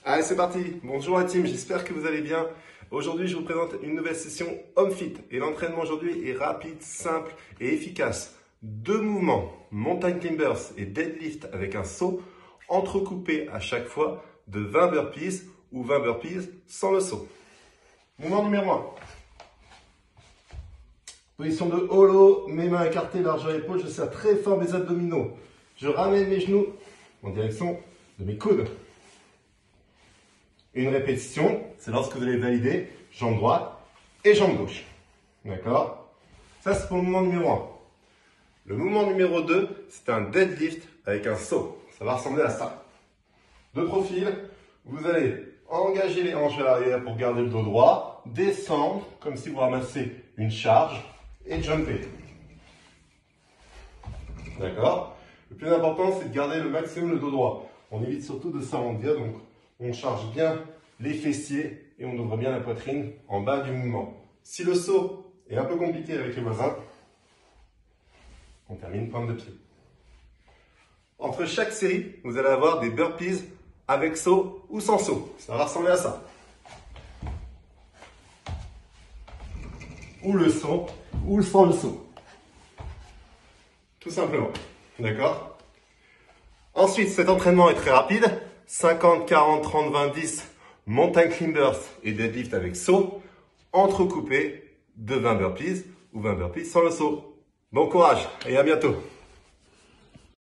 Allez, c'est parti. Bonjour la team, j'espère que vous allez bien. Aujourd'hui, je vous présente une nouvelle session Home Fit. Et l'entraînement aujourd'hui est rapide, simple et efficace. Deux mouvements, Mountain Climbers et Deadlift avec un saut, entrecoupés à chaque fois de 20 burpees ou 20 burpees sans le saut. Mouvement numéro 1. Position de holo, mes mains écartées, largeur épaule, je serre très fort mes abdominaux. Je ramène mes genoux en direction de mes coudes. Une répétition, c'est lorsque vous allez valider jambe droite et jambe gauche. D'accord? Ça, c'est pour le mouvement numéro 1. Le mouvement numéro 2, c'est un deadlift avec un saut. Ça va ressembler à ça. De profil, vous allez engager les hanches vers l'arrière pour garder le dos droit, descendre comme si vous ramassez une charge et jumper. D'accord? Le plus important, c'est de garder le maximum le dos droit. On évite surtout de s'arrondir, donc on charge bien les fessiers et on ouvre bien la poitrine en bas du mouvement. Si le saut est un peu compliqué avec les voisins, on termine pointe de pied. Entre chaque série, vous allez avoir des burpees avec saut ou sans saut. Ça va ressembler à ça. Ou le saut, ou sans le saut. Tout simplement. D'accord? Ensuite, cet entraînement est très rapide. 50, 40, 30, 20, 10, Mountain Climbers et Deadlift avec saut, entrecoupés de 20 burpees ou 20 burpees sans le saut. Bon courage et à bientôt!